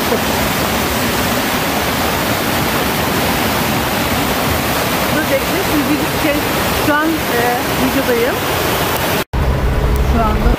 Dur bekle. Şimdi bir şey, şu an videodayım. Şu anda.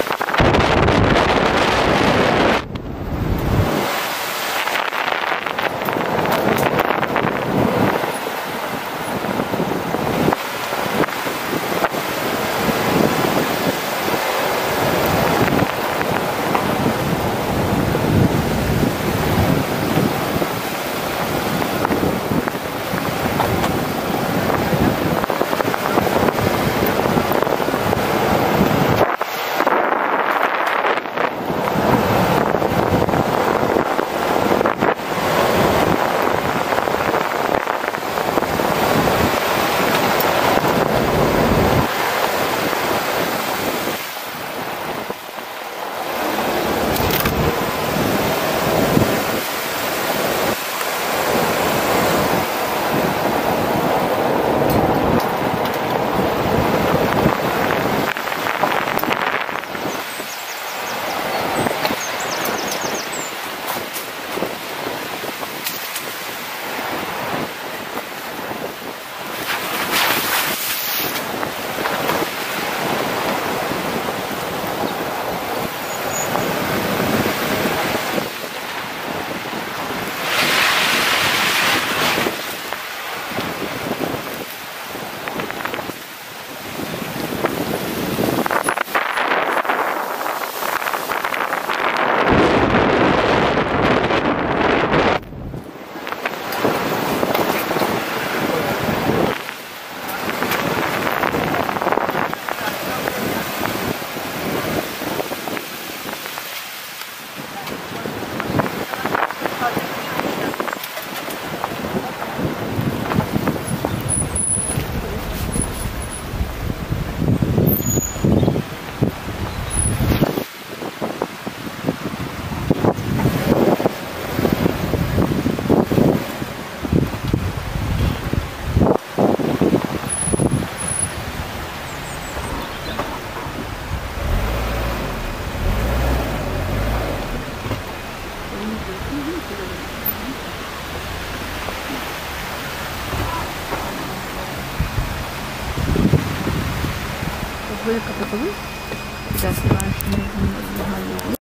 Böyle kapatalım. Bir dakika, ben şunu halledeyim.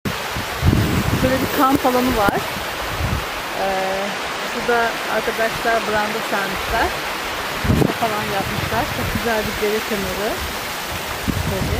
Şöyle bir kamp alanı var. Burada arkadaşlar branda sermişler. Masa falan yapmışlar. Çok güzel bir dere kenarı. Böyle.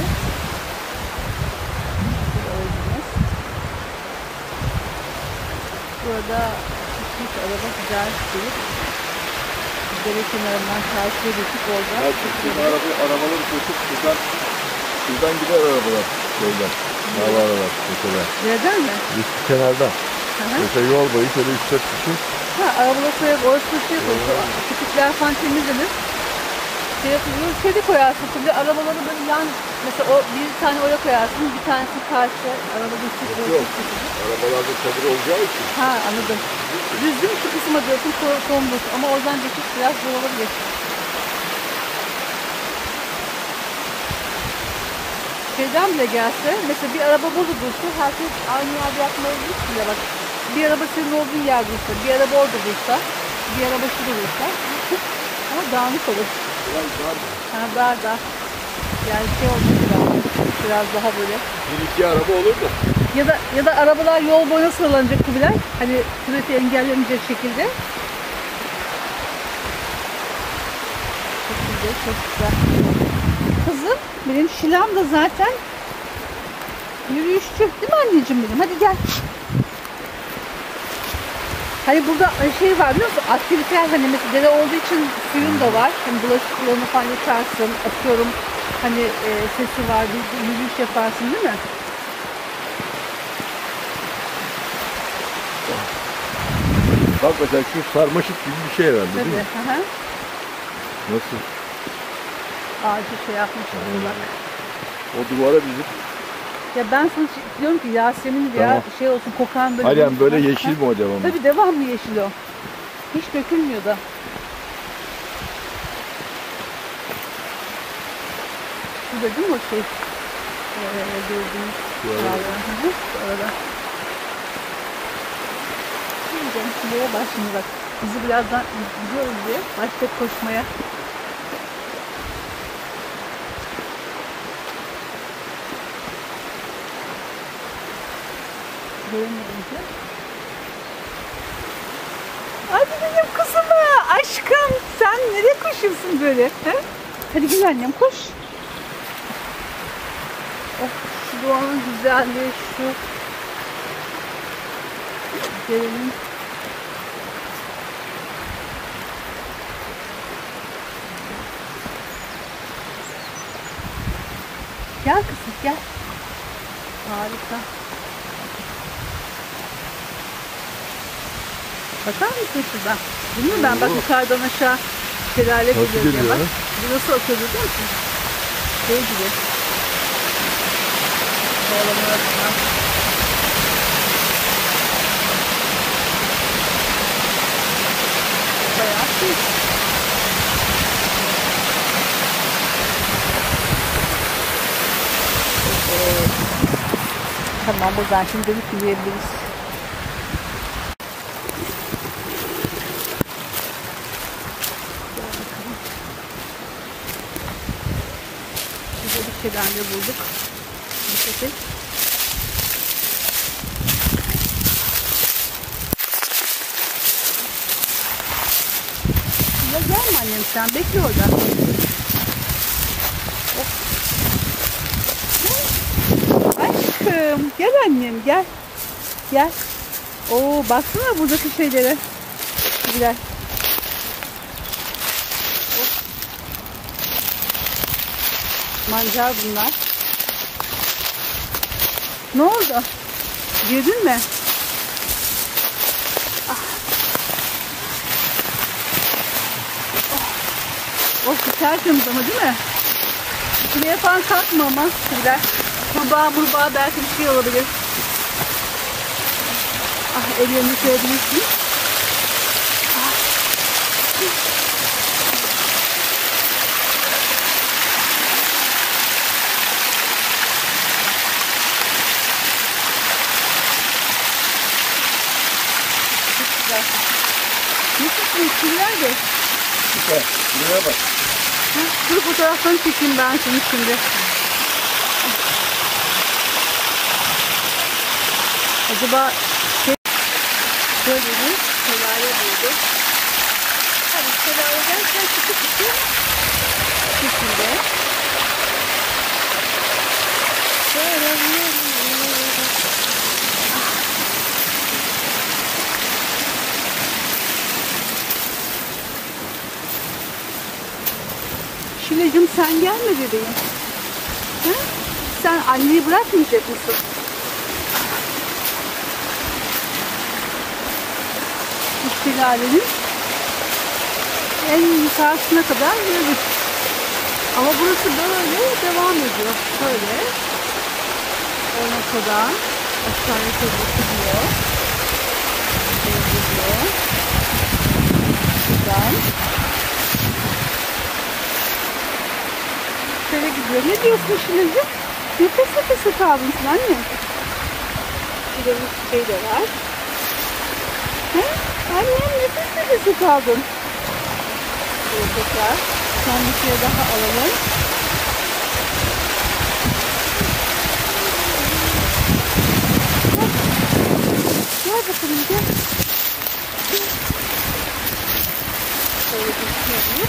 Burada hiç araba güzel değil. Dere kenarından karşıya geçip orada. Arabaları koşup şuradan gider arabalar. Şeyden. Arabalar mesela. Nereden mi? Üst kenardan. Mesela yol boyu şöyle 3-4 kişi. Arabalar koyup orası şey koyuyor. Küçükler falan temizlenir. Şey yapılıyor. Kedi koyarsın. Şimdi arabaları böyle yan, mesela o bir tane oraya koyarsın, bir tanesi karşı. Araba geçiyor. Yok. Arabalarda çadır olacağı için. Ha, anladım. Düzdüm şu kısma diyorsun, kondur. Ama oradan geçiş biraz zor olabilir. Şeyden bile gelse, mesela bir araba burada dursa, herkes aynı yerde yapmayabilir bile bak. Bir araba senin olduğun yer dursa, bir araba orada dursa, bir araba şurada dursa. Ama dağınık olur. Biraz dar. Ha, dar. Yani şey olmuş biraz daha böyle. Bir iki araba olur da. Ya da arabalar yol boyuna sıralanacak Kubilay. Hani trafiği engellemeyecek şekilde. Çok güzel. Kızım, benim Şilam da zaten yürüyüşçü. Değil mi anneciğim benim? Hadi gel. Hani burada şey var biliyor musun? Aktiviteler, hani mesela dere olduğu için suyun da var. Hani bulaşıklarını falan yıkarsın. Atıyorum hani sesi var. Bir yürüyüş yaparsın değil mi? Bak mesela şu sarmaşık gibi bir şey herhalde değil mi? Tabii. Nasıl? Ağacı şey yapmış. O duvara bizim. Ya ben sana diyorum ki Yasemin veya tamam. Şey olsun, kokan böyle. Aynen böyle yeşil mi o devamlı? Tabii devamlı yeşil o. Hiç dökülmüyor da. Burada değil mi o şey? Gördüğünüz arada. bakın. Şuraya bak şimdi bak. Bizi birazdan gidiyoruz diye başta koşmaya. Göremedim ki. Hadi benim kuzuma, aşkım, sen nereye koşuyorsun böyle? He? Hadi gel annem, koş. Oh, şu doğanın güzelliği, şu gelelim. Gel kızım, gel. Harika. Bakar mısın şuradan? Değil mi ben? Bak yukarıdan aşağı şelale geliyor diye bak. Bu nasıl akıyor biliyor musun? Şey gibi. Bağlama arasından. Bayağı şey. Evet. Tamam, buradan şimdi dönüp yürüyebiliriz. Bir şeyden de bulduk. Dikkat et. Ya gelme annem sen. Bekle orada. Oh. Aşkım. Gel annem gel. Gel. Oo, baksana buradaki şeylere. Güzel. Mancar bunlar. Ne oldu? Girdin mi? Ah. Oh. Oh, tertemiz ama değil mi? Şuraya falan kalkma ama. Güzel. Kurbağa belki bir şey olabilir. Ah, ellerini koyabilirsin. Ah. Ne çizgiler de? Süper. Buraya bak. Dur fotoğraflarını çekeyim ben seni şimdi. Acaba böyle bir şelale buldu. Tabii şelale derken küçük şekilde. Şilecim sen gelme bebeğim. Ha? Sen anneyi bırakmayacak mısın? Bu şelalenin en yukarısına kadar yürüdük. Ama burası böyle devam ediyor. Böyle. O noktadan aşağıya doğru gidiyor. Gidiyor. Buradan. Şöyle gidiyor. Ne diyorsun şimdi? Nefes nefese kaldın sen anne. Şurada bir şey de var. He? Annem nefes nefese kaldın. Şöyle tekrar. Son bir şey daha alalım. Gel bakalım gel. Şöyle geçiyoruz.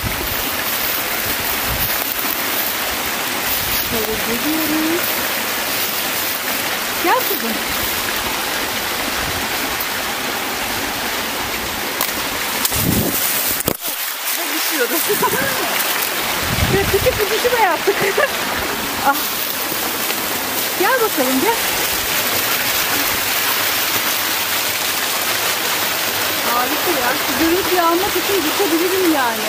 Şöyle geliyoruz. Gel kızım. Ve düşüyoruz. Şöyle küçük bir düşüme yaptık. Ah. Gel bakalım gel. Harika ya. Şu görüntüyü almak için düşebilirim yani.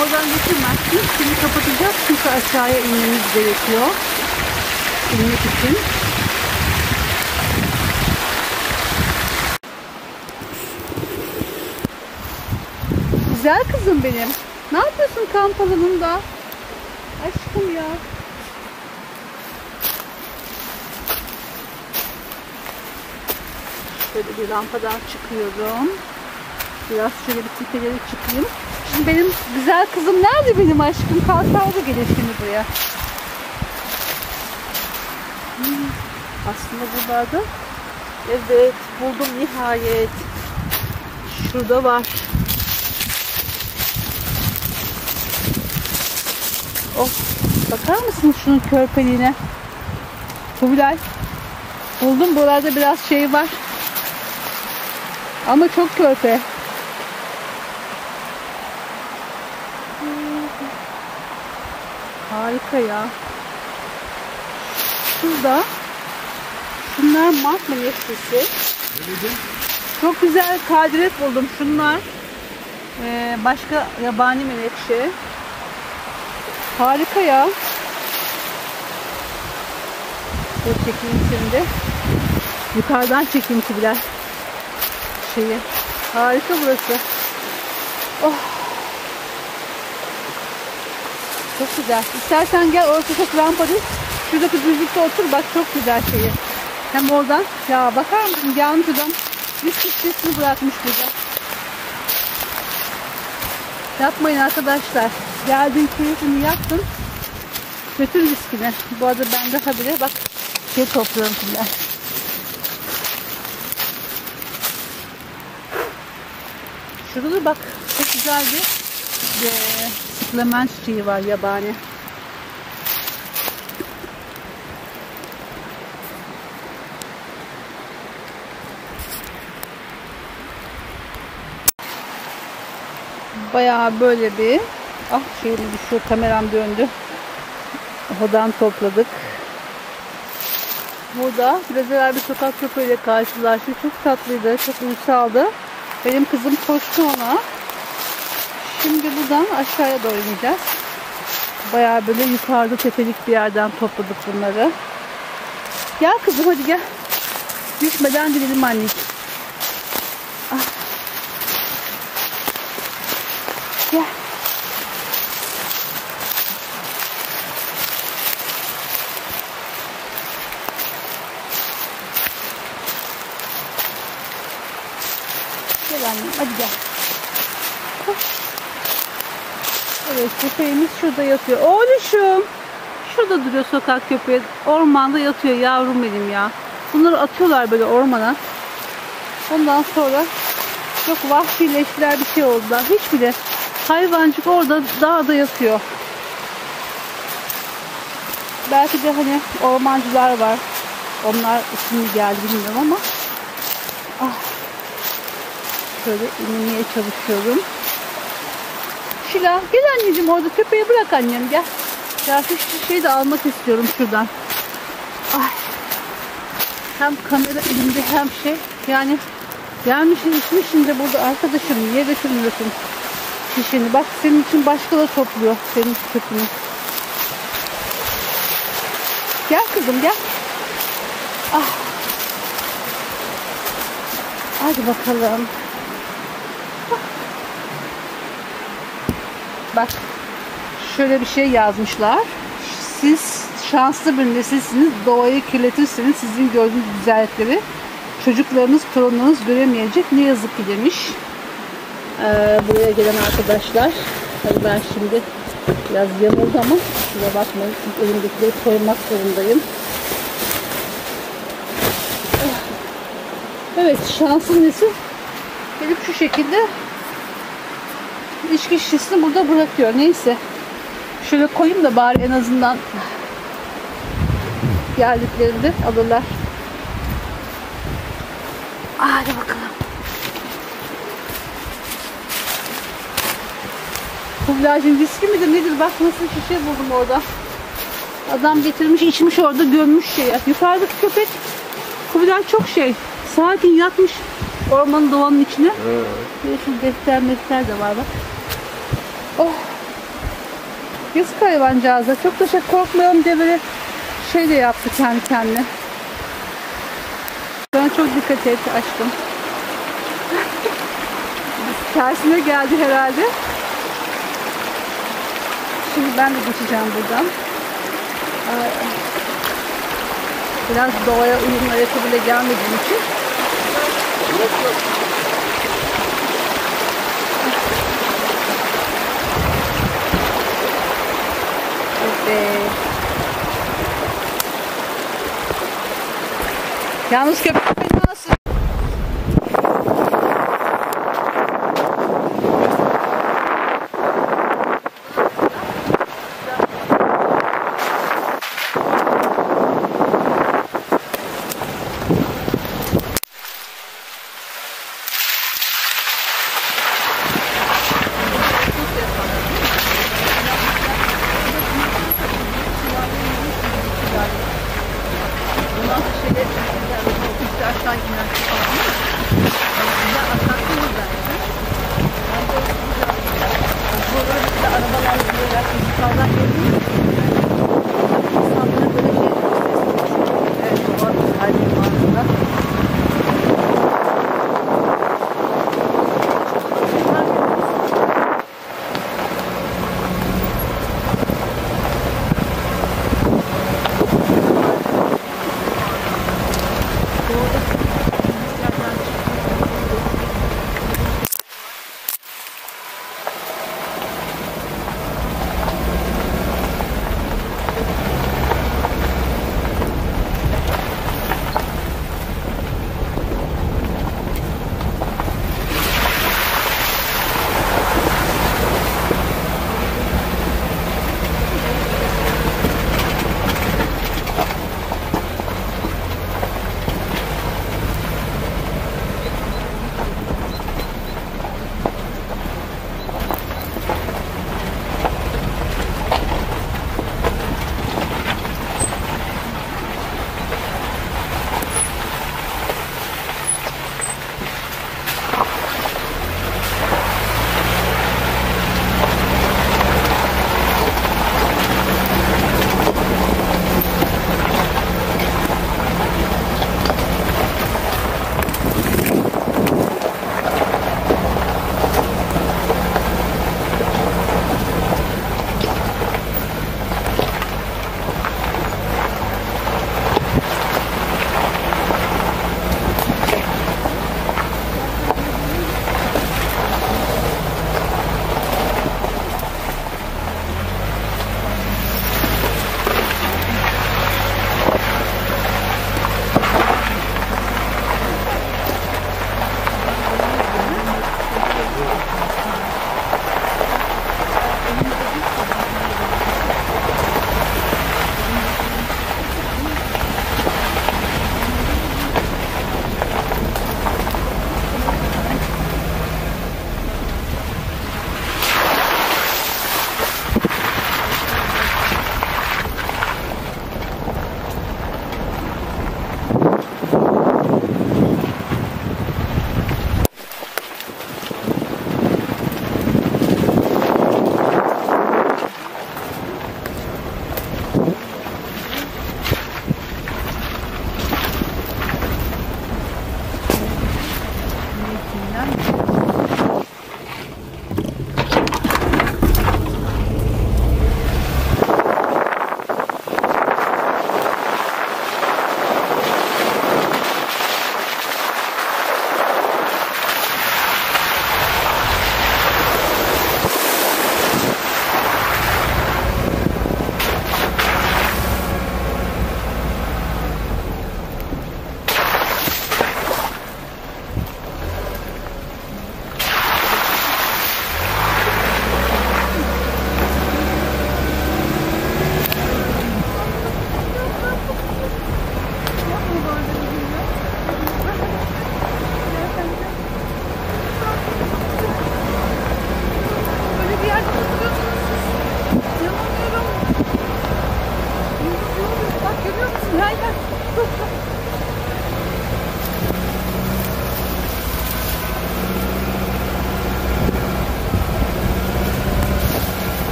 oradan getirmezsin. Şimdi kapatacağız çünkü aşağıya inmemiz gerekiyor. İnmek için. Güzel kızım benim. Ne yapıyorsun kamp alanında? Aşkım ya. Şöyle bir lampadan çıkıyorum. Biraz şöyle bir tepeleri çıkayım. Şimdi benim güzel kızım nerede benim aşkım? Kalkar da gelir şimdi buraya. Aslında buralarda. Evet, buldum nihayet. Şurada var. Oh, bakar mısınız şunun körpeliğine? Kubilay. Buldum, buralarda biraz şey var. Ama çok körpe. Harika ya. Şurada şunlar mart menekşesi. Çok güzel kadiret buldum. Şunlar başka yabani menekşe. Harika ya. Dur çekeyim şimdi. Yukarıdan çekeyim Kubilay. Şeyi. Harika burası. Oh. Çok güzel. İstersen gel, orası çok rampa değil. Şuradaki düzlükte otur, bak çok güzel şeyi. Hem oradan, ya bakar mısın, gelmiş adam bisikletini bırakmış burada. Yapmayın arkadaşlar. Geldin keyfini yaptın. Götür riskini. Bu arada ben de habire bak şey topluyorum şimdi. Şurada da bak çok güzel bir sıklament çiçeği var, yabani. Bayağı böyle bir şeyim düşüyor, kameram döndü. Odan topladık. Burada biraz evvel bir sokak köpeğiyle karşılaştık. Çok tatlıydı, çok uysaldı. Benim kızım koştu ona. Şimdi buradan aşağıya doğru ineceğiz. Bayağı böyle yukarıda tepelik bir yerden topladık bunları. Gel kızım, hadi gel. Düşmeden dilelim anneciğim. Ah. Gel. Gel annem, hadi gel. Evet, köpeğimiz şurada yatıyor. Oğluşum. Şurada duruyor sokak köpeği. Ormanda yatıyor yavrum benim ya. Bunları atıyorlar böyle ormana. Ondan sonra çok vahşileştiler, bir şey oldular. Hiç bile hayvancık orada dağda yatıyor. Belki de hani ormancılar var. Onlar şimdi geldi bilmiyorum ama. Ah. Şöyle inmeye çalışıyorum. Şila gel anneciğim, orada köpeği bırak annem, gel. Ya şu şişeyi de almak istiyorum şuradan. Ay. Hem kamera elimde hem şey. Yani gelmişsin içmişsin de burada arkadaşım, niye götürmüyorsun şişeni? Bak senin için başkaları topluyor senin çöpünü. Gel kızım gel. Ah. Hadi bakalım. Bak şöyle bir şey yazmışlar. Siz şanslı bir nesilsiniz. Doğayı kirletirseniz sizin gördüğünüz güzellikleri çocuklarınız, torunlarınız göremeyecek. Ne yazık ki demiş. Buraya gelen arkadaşlar. Tabii ben şimdi biraz yamuldu ama şuraya bakmayın. Çünkü elimdekileri koymak zorundayım. Evet, şanslı nesil gelip şu şekilde içki şişesini burada bırakıyor. Neyse. Şöyle koyayım da bari en azından geldiklerinde alırlar. Hadi bakalım. Kubilaycığım viski midir nedir? Bak nasıl şişe buldum orada. Adam getirmiş, içmiş orada, gömmüş şeye. Yukarıdaki köpek Kubilay çok şey. Sakin yatmış ormanın, doğanın içine. Şu defter de var bak. Oh, Yazık hayvancağıza. Çok da korkmayalım diye böyle şey de yaptı kendi kendine. Sana çok dikkat et aşkım. Tersine geldi herhalde. Şimdi ben de geçeceğim buradan. Biraz doğaya uyumlu ayakkabıyla gelmediğim için. Evet. Yalnız köpek fenası. Bundan şeyler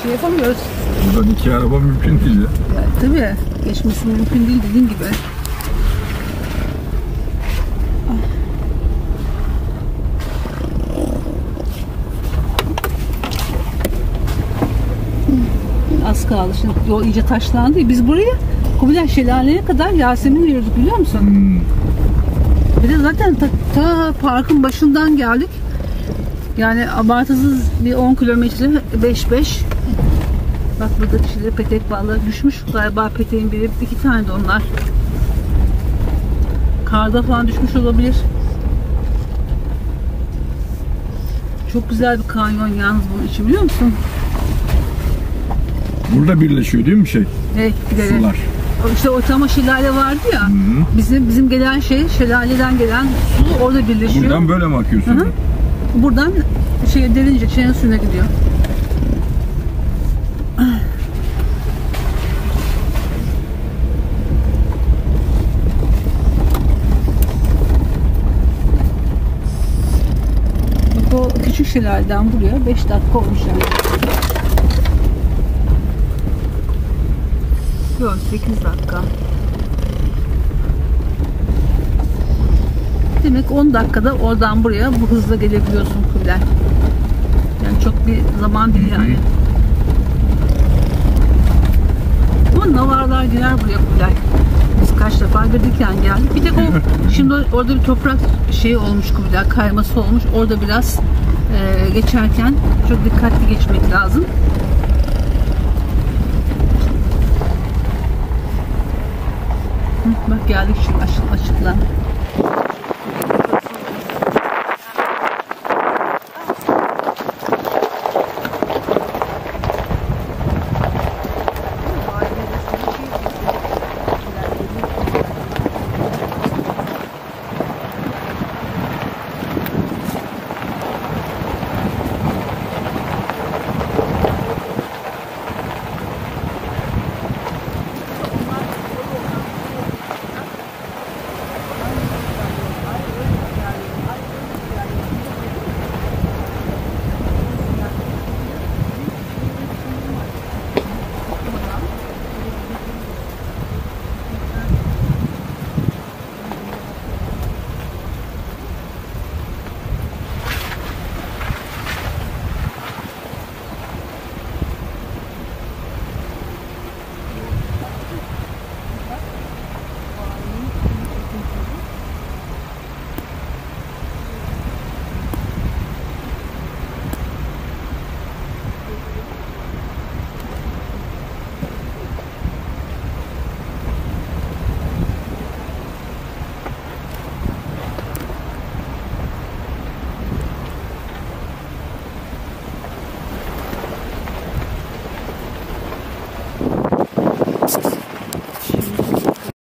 şey yapamıyoruz. Buradan iki araba mümkün değil ya. Yani, tabii geçmesi mümkün değil dediğin gibi. Az kaldı. Şimdi yol iyice taşlandı. Biz buraya Kubilay Şelale'ye kadar Yasemin'le yürüdük biliyor musun? Bir de zaten ta parkın başından geldik. Yani abartısız bir 10 kilometre 5-5. Bak burada kişileri petek vallahi düşmüş galiba peteğin biri. 2 tane de onlar. Karda falan düşmüş olabilir. Çok güzel bir kanyon yalnız bunun için biliyor musun? Burada birleşiyor değil mi şey? Evet, gidelim. Sular. İşte o tam şelale vardı ya. Bizim gelen şey şelaleden gelen su orada birleşiyor. Buradan böyle mi akıyorsun? Hı hı. Buradan derince çayın suyuna gidiyor. Bak o küçük şelaleden buraya 5 dakika olmuş yani. Yok 8 dakika. Demek 10 dakikada oradan buraya bu hızla gelebiliyorsun Kubilay. Yani çok bir zaman değil yani. Ama navarlar girer buraya Kubilay. Biz kaç defa girdikten geldik. Bir tek o şimdi orada bir toprak şeyi olmuş Kubilay, kayması olmuş. Orada biraz geçerken çok dikkatli geçmek lazım. Bak geldik şu açıkla.